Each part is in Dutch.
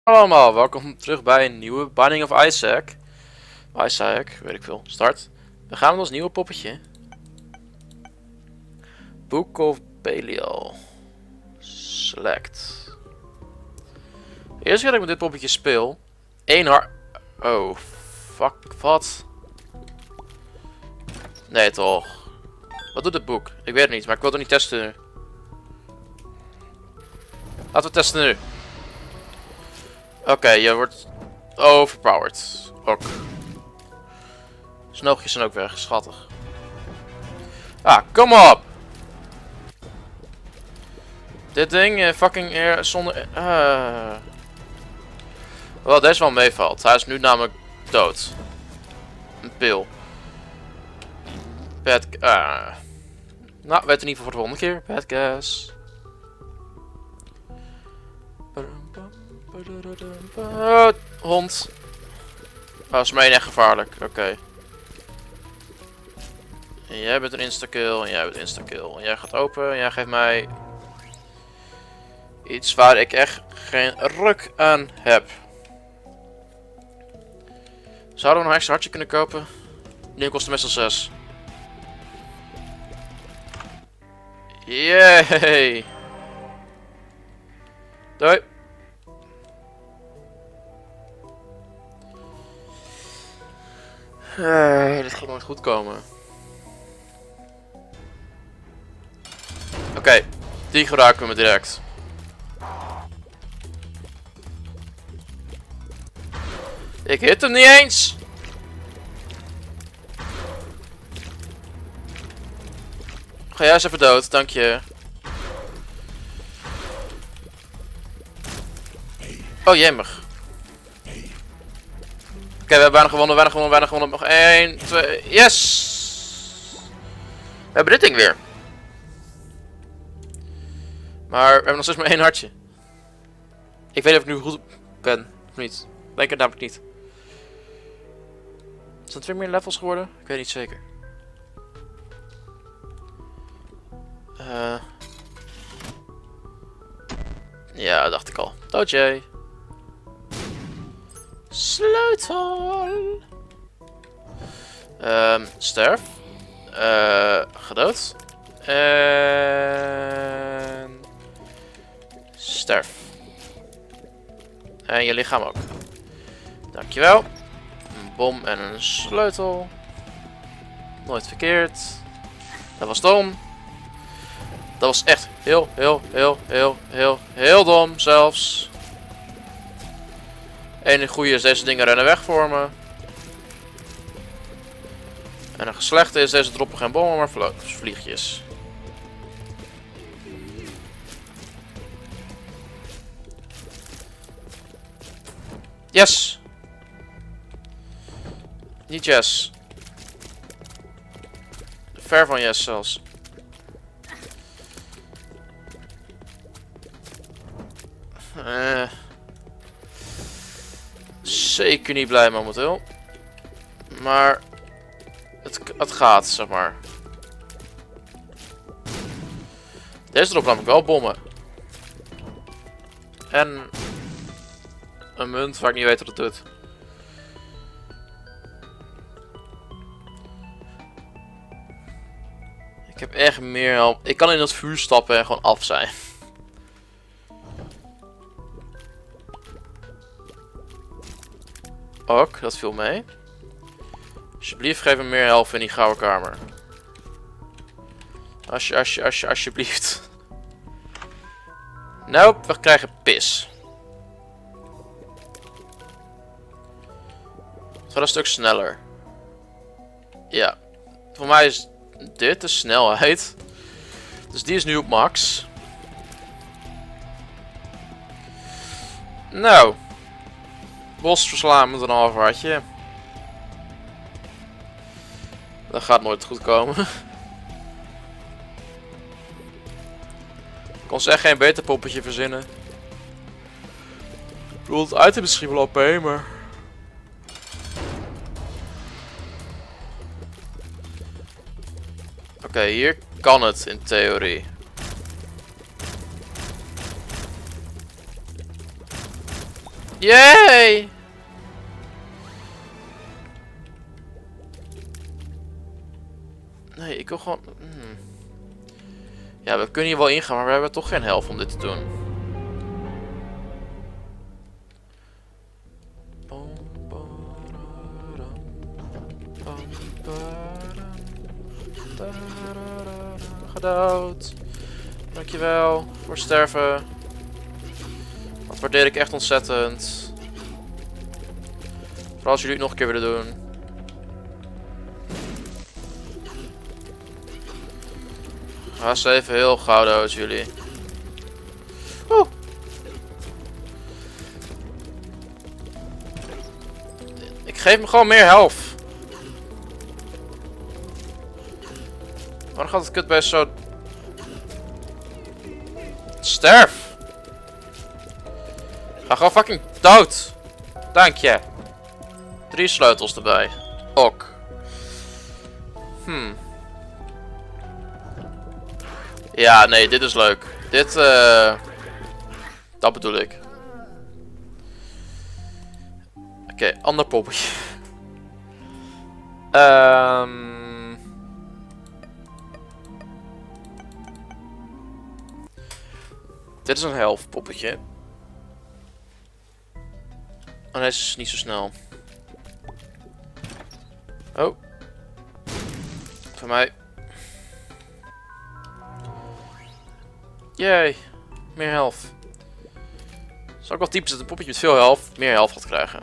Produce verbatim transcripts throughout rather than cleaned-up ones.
Hallo allemaal, welkom terug bij een nieuwe Binding of Isaac. Isaac, weet ik veel. Start. We gaan met ons nieuwe poppetje. Book of Belial. Select. De eerste keer dat ik met dit poppetje speel. Eén hart. Oh, fuck, wat? Nee toch. Wat doet het boek? Ik weet het niet, maar ik wil het niet testen nu. Laten we testen nu. Oké, okay, je wordt overpowered. Ook. Snoogjes zijn ook weg, schattig. Ah, kom op! Dit ding, uh, fucking air zonder... Uh... Wel, deze wel meevalt. Hij is nu namelijk dood. Een pil. Bad... Uh... Nou, weet in ieder geval voor de volgende keer. Bad gas. Uh, hond. Oh, is mij echt gevaarlijk. Oké. Okay. En jij bent een instakill. En jij bent een instakill. En jij gaat open. En jij geeft mij... iets waar ik echt geen ruk aan heb. Zouden we nog een extra hartje kunnen kopen? Die kost meestal zes. Yay! Doei! Uh, dit gaat nooit goed komen. Oké, okay, die gebruiken we direct. Ik hit hem niet eens! Ga jij eens even dood, dank je. Oh jemig. Oké, okay, we hebben bijna gewonnen, bijna gewonnen, bijna gewonnen. Nog één, twee, yes! We hebben dit ding weer. Maar we hebben nog steeds maar één hartje. Ik weet niet of ik nu goed ben, of niet. Ik denk het namelijk niet. Zijn het weer meer levels geworden? Ik weet niet zeker. Uh... Ja, dacht ik al. Doodje. Sleutel. Um, sterf. Uh, gedood. En... sterf. En je lichaam ook. Dankjewel. Een bom en een sleutel. Nooit verkeerd. Dat was dom. Dat was echt heel, heel, heel, heel, heel, heel dom zelfs. En een goede is, deze dingen rennen weg voor me. En een slechte is, deze droppen geen bommen, maar vliegjes. Yes! Niet yes. Ver van yes zelfs. Uh, zeker niet blij momenteel. Maar het, het gaat, zeg maar. Deze erop namelijk wel bommen. En een munt waar ik niet weet wat het doet. Ik heb echt meer help. Ik kan in dat vuur stappen en gewoon af zijn. Ook, dat viel mee. Alsjeblieft, geef me meer helft in die gouden kamer. Alsje, alsje, alsje, alsjeblieft. Nope, we krijgen pis. Het gaat een stuk sneller. Ja. Voor mij is dit de snelheid. Dus die is nu op max. Nou. Bos verslaan met een half hartje. Dat gaat nooit goed komen. Ik kon ze echt geen beter poppetje verzinnen. Ik bedoel, het item is misschien wel O P, maar... Oké, okay, hier kan het in theorie. Yay! Nee, ik wil gewoon... Hmm. Ja, we kunnen hier wel ingaan, maar we hebben toch geen helft om dit te doen. Gedood. Dankjewel voor sterven. Dat waardeer ik echt ontzettend. Vooral als jullie het nog een keer willen doen. Ga eens even heel gauw dood, jullie. Oeh. Ik geef me gewoon meer health. Waarom gaat het kutbeest zo... Sterf! Ga gewoon fucking dood! Dank je. Drie sleutels erbij. Ok. Hmm. Ja, nee, dit is leuk. Dit, eh... Uh, dat bedoel ik. Oké, okay, ander poppetje. Ehm... Um... Dit is een helft poppetje. Oh, deze is niet zo snel. Oh. Voor mij. Yay. Meer helft. Zou ik wel typen dat een poppetje met veel helft meer helft gaat krijgen.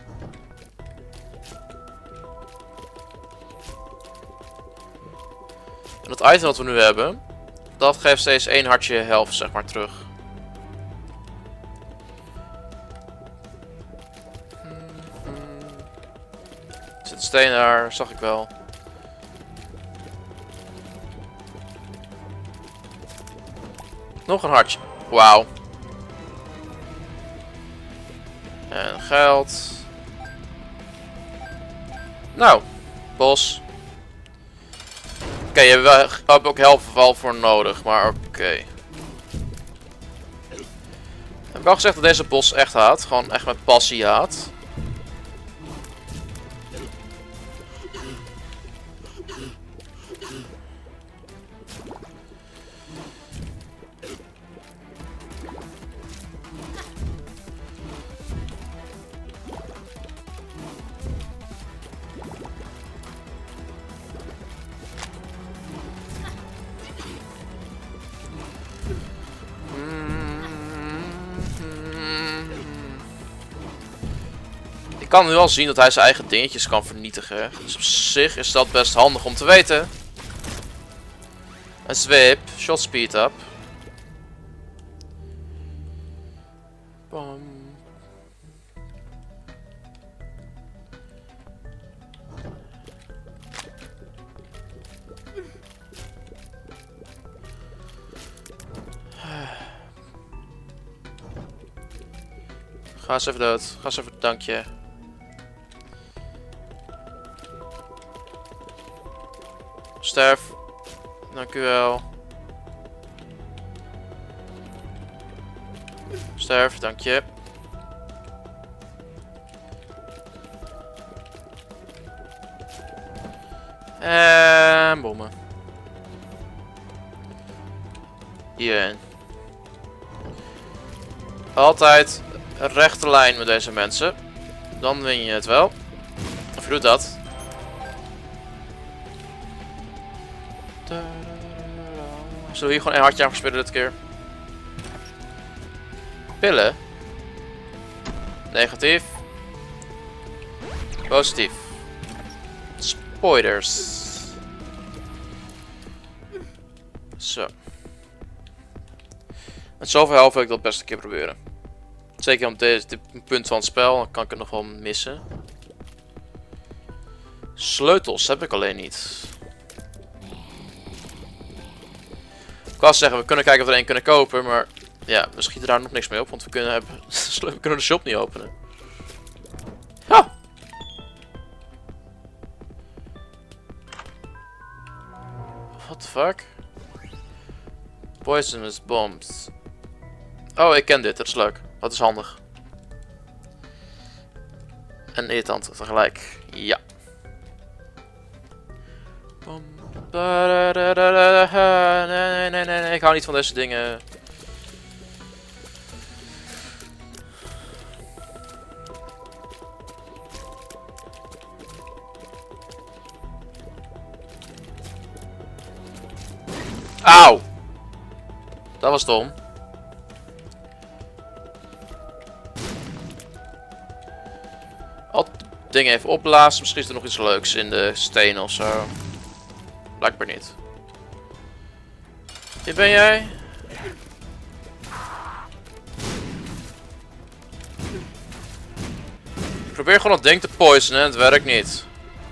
En het item wat we nu hebben, dat geeft steeds één hartje helft, zeg maar, terug. Er zit een steen daar, zag ik wel. Nog een hartje. Wauw. En geld. Nou, bos. Oké, okay, je hebt wel, ook helft voor nodig, maar oké. Okay. Ik heb wel gezegd dat deze bos echt haat. Gewoon echt met passie haat. Ik kan nu al zien dat hij zijn eigen dingetjes kan vernietigen. Dus op zich is dat best handig om te weten. Een zwip, shot speed up. Bam. Ga eens even dood. Ga eens even dankje. Sterf. Dank u wel. Sterf, dank je. En bommen. Hierin. Altijd een rechte lijn met deze mensen. Dan win je het wel. Of je doet dat. Zullen we hier gewoon een hartje aan verspillen dit keer? Pillen? Negatief. Positief. Spoilers. Zo. Met zoveel helft wil ik dat best een keer proberen. Zeker op dit, dit punt van het spel, dan kan ik het nog wel missen. Sleutels heb ik alleen niet. Ik wou zeggen, we kunnen kijken of we er één kunnen kopen, maar ja, we schieten daar nog niks mee op, want we kunnen, hebben, we kunnen de shop niet openen. Ja. What the fuck? Poisonous bombs. Oh, ik ken dit, dat is leuk. Dat is handig. en irritant tegelijk. Ja. Nee, nee, nee, nee, ik hou niet van deze dingen. Auw! Dat was dom. Al dingen even opblazen. Misschien is er nog iets leuks in de stenen of zo. Blijkbaar niet. Hier ben jij. Ik probeer gewoon dat ding te poisonen en het werkt niet.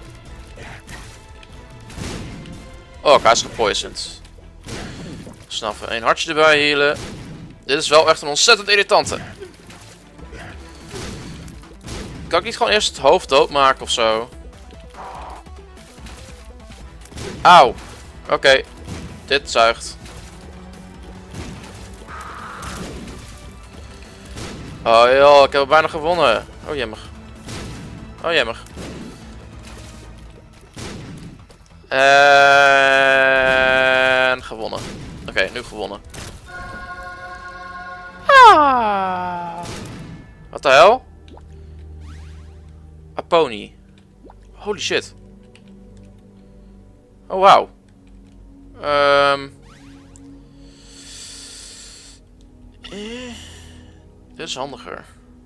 Oh, hij is gepoisoned. Snel even één hartje erbij healen. Dit is wel echt een ontzettend irritante. Kan ik niet gewoon eerst het hoofd doodmaken of zo? Auw. Oké. Okay. Dit zuigt. Oh joh, ik heb bijna gewonnen. Oh jemmer. Oh jemmer. En gewonnen. Oké, okay, nu gewonnen. Ah. Wat de hel? A pony. Holy shit. Oh wauw. Um. Eh. Dit is handiger.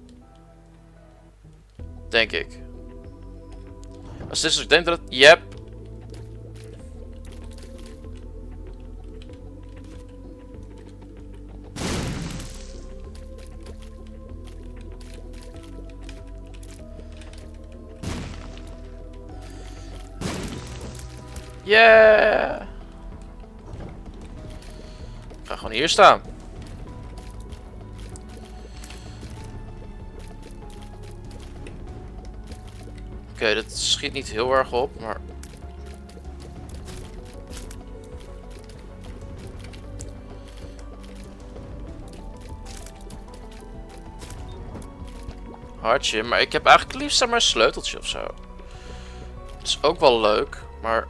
Denk ik. Als dit is, ik denk dat het... Yep. Yeah! Ik ga gewoon hier staan. Oké, okay, dit schiet niet heel erg op, maar... Hartje, maar ik heb eigenlijk liefst maar een sleuteltje of zo. Het is ook wel leuk, maar...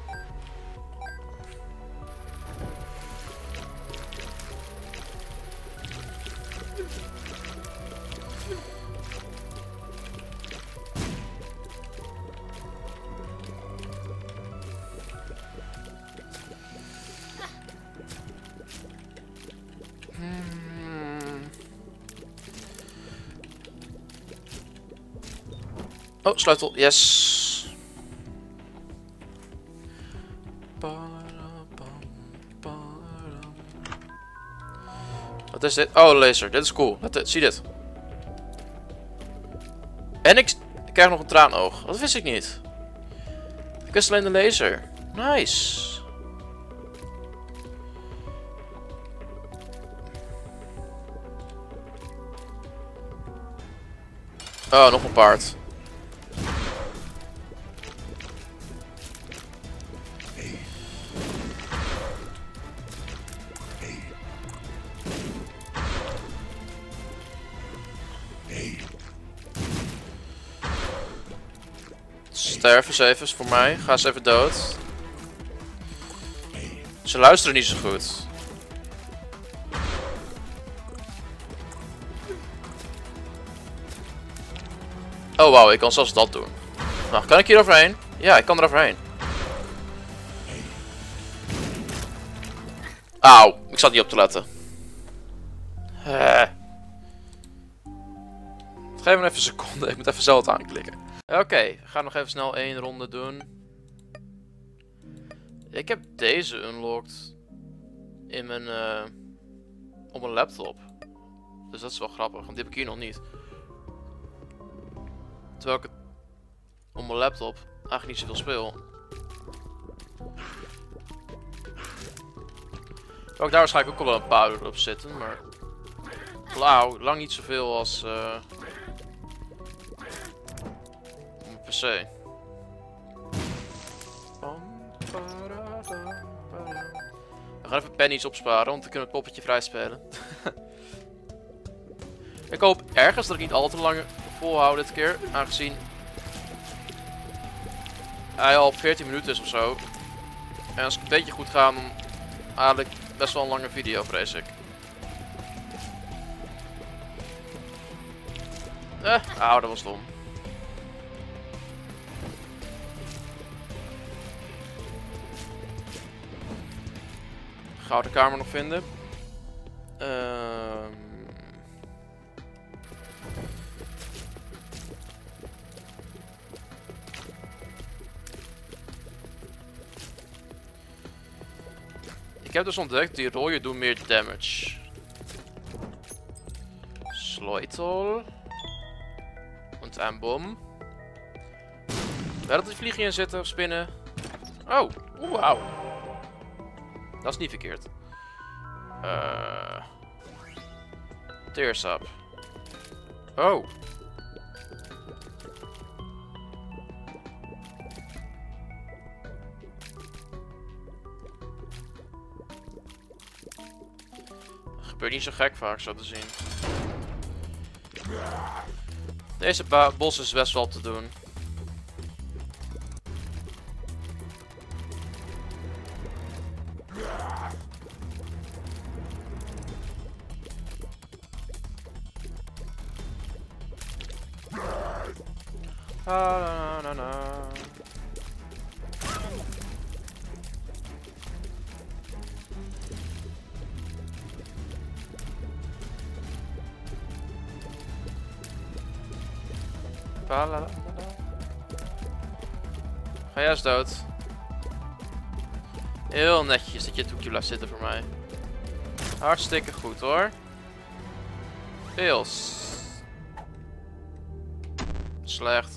Oh, sleutel, yes. Wat is dit? Oh, laser. Dit is cool. Let, zie dit. En ik, ik krijg nog een traanoog. Dat wist ik niet. Ik wist alleen de laser. Nice. Oh, nog een paard. Sterf eens even voor mij. Ga eens even dood. Ze luisteren niet zo goed. Oh wauw, ik kan zelfs dat doen. Nou, kan ik hier overheen? Ja, ik kan er overheen. Auw, ik zat niet op te letten. Uh. Geef me even een seconde, ik moet even zelf het aanklikken. Oké, okay, we gaan nog even snel één ronde doen. Ik heb deze unlocked in mijn, uh, op mijn laptop. Dus dat is wel grappig, want die heb ik hier nog niet. Terwijl ik het op mijn laptop eigenlijk niet zoveel speel. Ook daar waarschijnlijk ook wel een powder op zitten, maar... Lauw, lang niet zoveel als... Uh, op mijn P C. We gaan even pennies opsparen, want dan kunnen we het poppetje vrij spelen. Ik hoop ergens dat ik niet al te lang volhoud dit keer, aangezien hij al op veertien minuten is of zo. En als ik een beetje goed ga, dan haal ik best wel een lange video, vrees ik. Eh, auw, dat was dom. Gouden kamer nog vinden. Ehm... Ik heb dus ontdekt, die rode doen meer damage. Sleutel. En een bom. Wel dat die vliegen in zitten of spinnen. Oh, oeh, wauw. Dat is niet verkeerd. Uh, Tearsap. Oh. Dat gebeurt niet zo gek vaak, zo te zien. Deze bos is best wel te doen. Ah, na, na, na. Ga jij eens dood. Heel netjes dat je het hoekje blijft zitten voor mij. Hartstikke goed hoor. Heel slecht.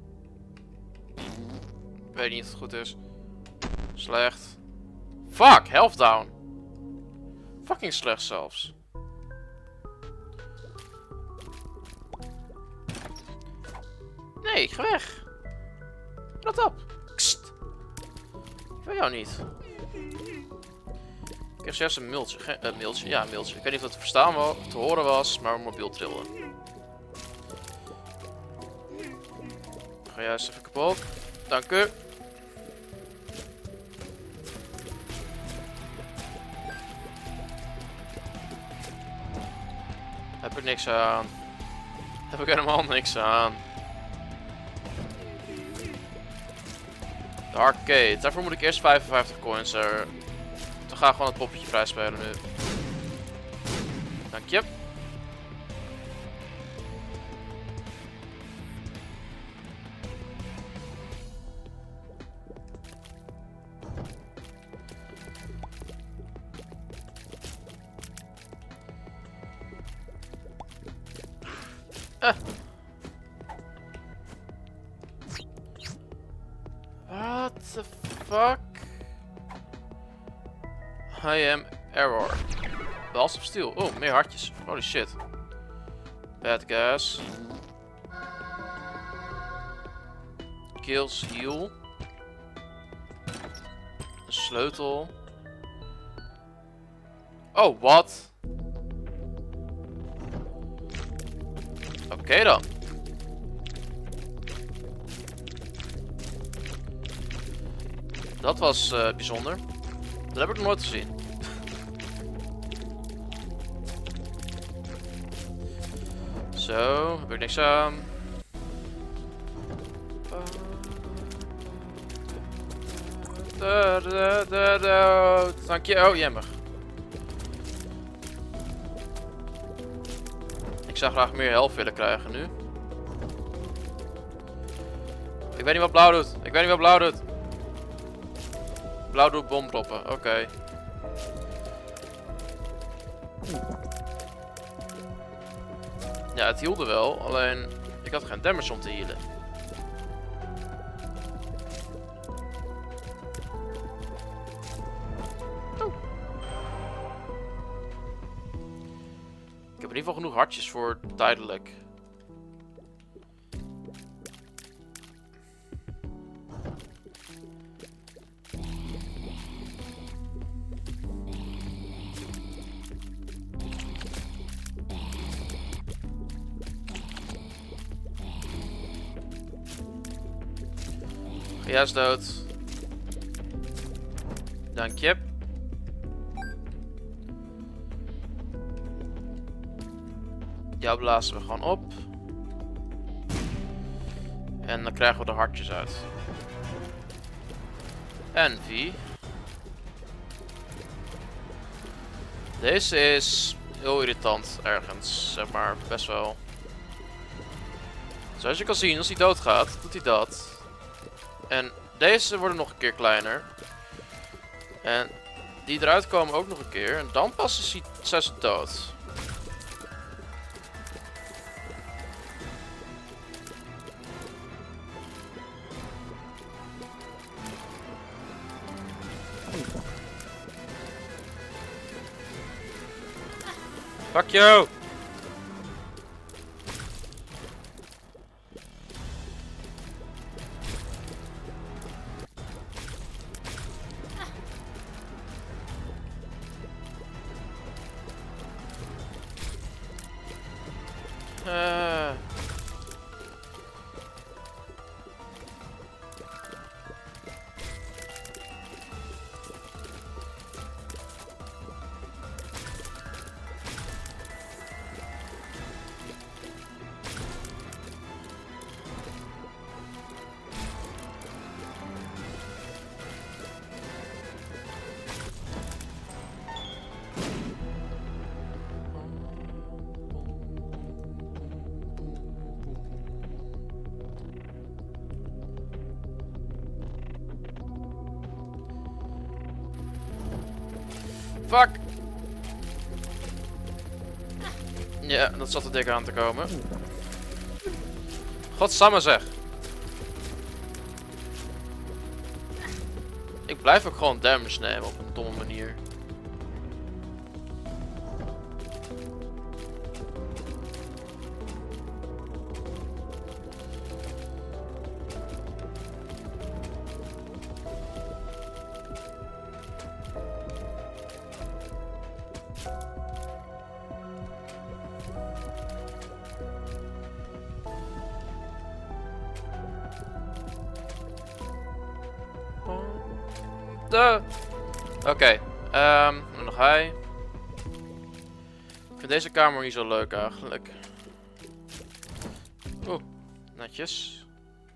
Ik weet niet of het goed is. Slecht. Fuck, health down. Fucking slecht zelfs. Nee, ik ga weg. Rot op. Kst. Ik wil jou niet. Ik kreeg zelfs een mailtje. Ge uh, mailtje. Ja, een mailtje. Ik weet niet of het te verstaan was, te horen was, maar mijn mobiel trilde. Ga jij eens even kapot. Dank u. Heb ik niks aan. Heb ik helemaal niks aan. De arcade. Daarvoor moet ik eerst vijfenvijftig coins er. We gaan gewoon het poppetje vrij spelen nu. Dank je. Ah. What the fuck? I am error. Balls of steel. Oh, meer hartjes. Holy shit. Bad gas. Kills heal. Een sleutel. Oh, wat? Oké okay, dan. Dat was uh, bijzonder. Dat heb ik nog nooit gezien. Zo, heb ik niks aan. Dank je. Oh, jemmer. Ik zou graag meer helft willen krijgen nu. Ik weet niet wat blauw doet. Ik weet niet wat blauw doet. Blauw doet bom droppen. Oké. Okay. Ja, het hielde wel. Alleen, ik had geen damage om te healen. Oh. Ik heb in ieder geval genoeg hartjes voor tijdelijk. Jij is dood. Dank je. Jou blazen we gewoon op. En dan krijgen we de hartjes uit. En wie? Deze is heel irritant ergens, zeg maar, best wel. Zoals je kan zien, als hij doodgaat, doet hij dat. En deze worden nog een keer kleiner. En die eruit komen ook nog een keer. En dan pas is hij, zijn ze dood. Fuck you! Uh. Fuck! Ja, dat zat er dik aan te komen. Godsamme zeg. Ik blijf ook gewoon damage nemen op een domme manier. Oké, okay, um, en nog hij. Ik vind deze kamer niet zo leuk eigenlijk. Oeh, netjes.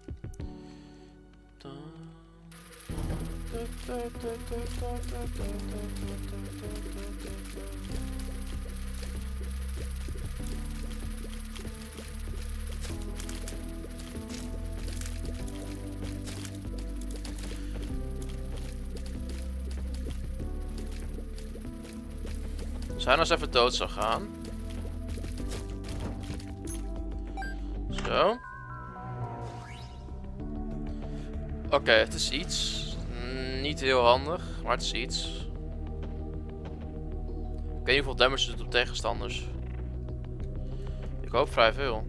Als hij nou eens even dood zou gaan. Zo. Oké, okay, het is iets. Mm, niet heel handig, maar het is iets. Ik weet niet hoeveel damage het doet op tegenstanders. Ik hoop vrij veel.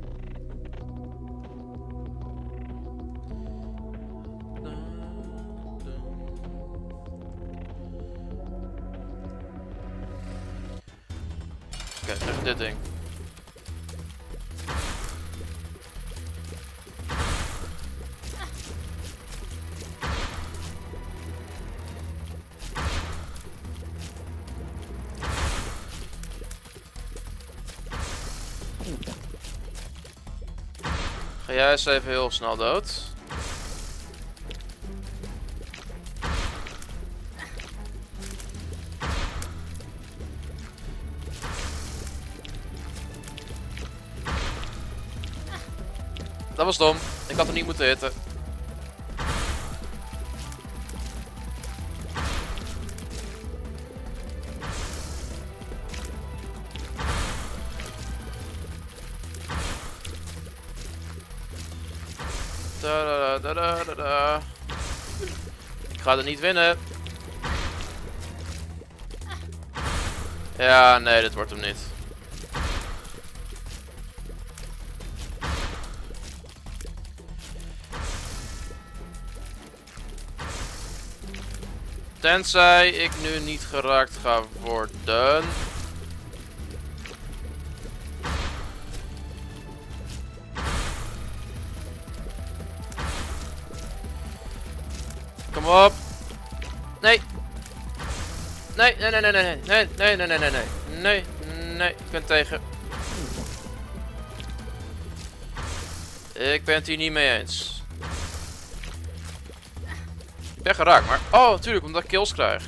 Oké, okay, even dit ding. Ga jij eens even heel snel dood. Dat was dom. Ik had hem niet moeten hitten. Da, da, da, da, da, da. Ik ga er niet winnen. Ja, nee, dit wordt hem niet. Tenzij ik nu niet geraakt ga worden. op. Nee. Nee, nee, nee, nee, nee, nee, nee, nee, nee, nee, nee, nee, nee, ik ben tegen. Ik ben het hier niet mee eens. Ik ben geraakt, maar... Oh, natuurlijk, omdat ik kills krijg.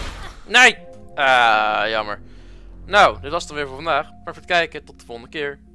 Nee! Ah, jammer. Nou, dit was het dan weer voor vandaag. Maar voor het kijken, tot de volgende keer.